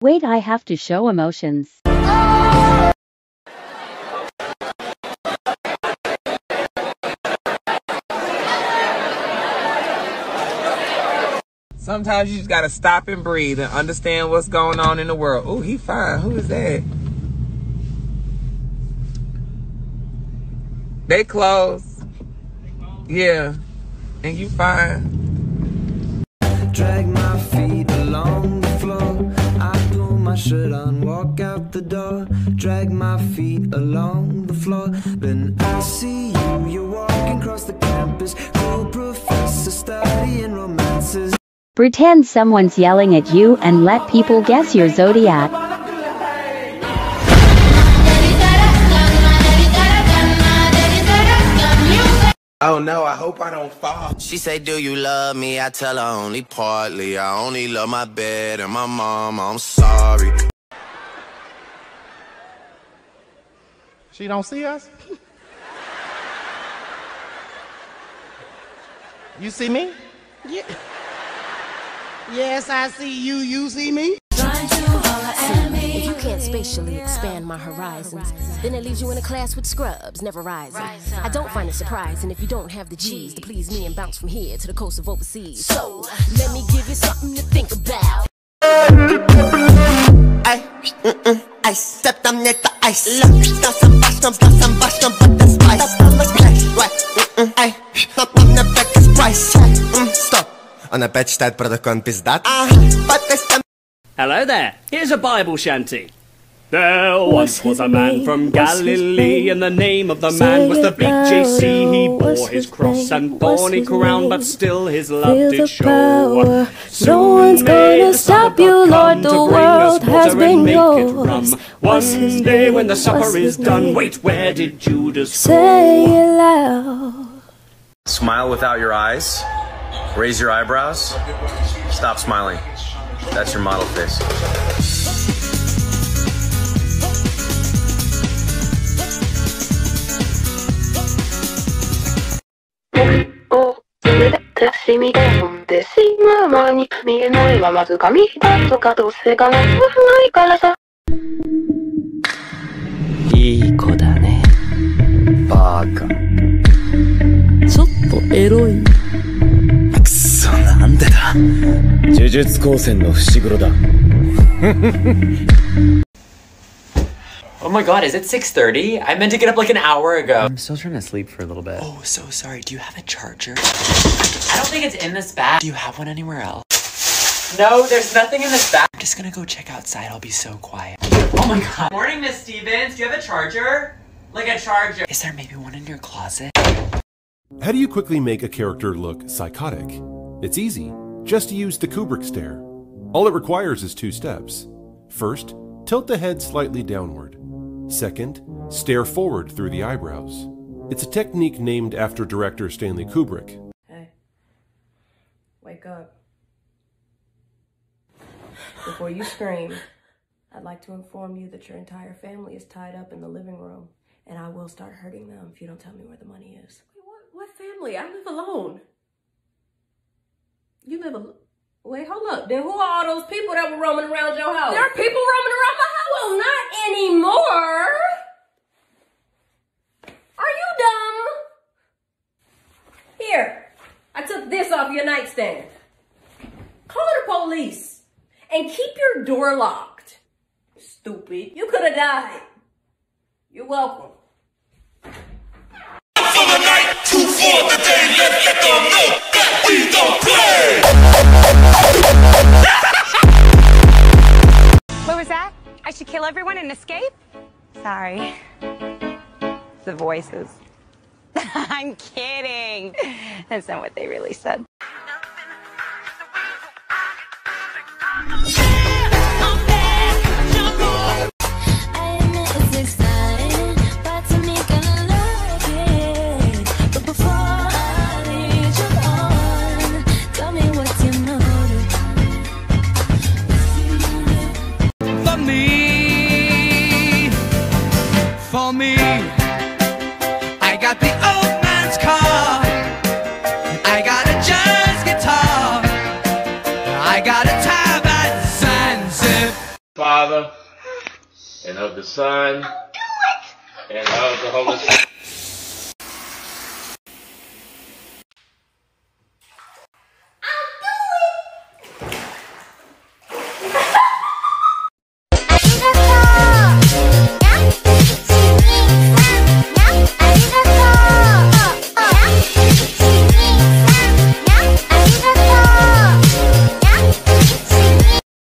Wait, I have to show emotions. Sometimes you just gotta stop and breathe and understand what's going on in the world. Oh, he fine. Who is that? They close. Yeah. And you fine. Drag my feet along the floor. I pull my shirt on, walk out the door. Drag my feet along the floor. Then I see you, you're walking across the campus. Cool professor studying romances. Pretend someone's yelling at you and let people guess your zodiac. Oh no, I hope I don't fall. She say, do you love me? I tell her only partly. I only love my bed and my mom. I'm sorry. She don't see us? You see me? Yeah. Yes, I see you. You see me? If you can't spatially expand my horizons, then it leaves you in a class with scrubs, never rising. I don't find it surprising if you don't have the G's to please me and bounce from here to the coast of overseas. So, let me give you something to think about. I stepped on the ice. Got some basham, but the spice. Right, not on the back is price. Stop. On a bed stat product pizdat. Hello there, here's a Bible shanty. There once was a man from Galilee, and the name of the man was the big JC. He bore his cross and thorny crown, but still his love did show. No one's gonna stop you, Lord, the world has been yours. One day when the supper is done, wait, where did Judas go? Say it loud. Smile without your eyes. Raise your eyebrows. Stop smiling. That's your model face. いい子だね。バカ。ちょっとエロい。くそ、なんでだ。呪術高専の伏黒だ。 Oh my god, is it 6:30? I meant to get up like an hour ago. I'm still trying to sleep for a little bit. Oh, so sorry. Do you have a charger? I don't think it's in this bag. Do you have one anywhere else? No, there's nothing in this bag. I'm just gonna go check outside. I'll be so quiet. Oh my god. Morning, Miss Stevens. Do you have a charger? Like a charger. Is there maybe one in your closet? How do you quickly make a character look psychotic? It's easy. Just use the Kubrick stare. All it requires is 2 steps. First, tilt the head slightly downward. Second, stare forward through the eyebrows. It's a technique named after director Stanley Kubrick. Hey, wake up. Before you scream, I'd like to inform you that your entire family is tied up in the living room, and I will start hurting them if you don't tell me where the money is. What family? I live alone. You live alone? Wait, hold up. Then who are all those people that were roaming around your house? There are people roaming around my house? Well, not anymore. Are you dumb? Here, I took this off your nightstand. Call the police and keep your door locked. Stupid. You could have died. You're welcome. For the night, 2 for the day, let's let them know that we don't play! What was that? I should kill everyone and escape? Sorry. The voices. I'm kidding. That's not what they really said. For me, I got the old man's car. I got a job. and of the Son, and of the Holy Spirit.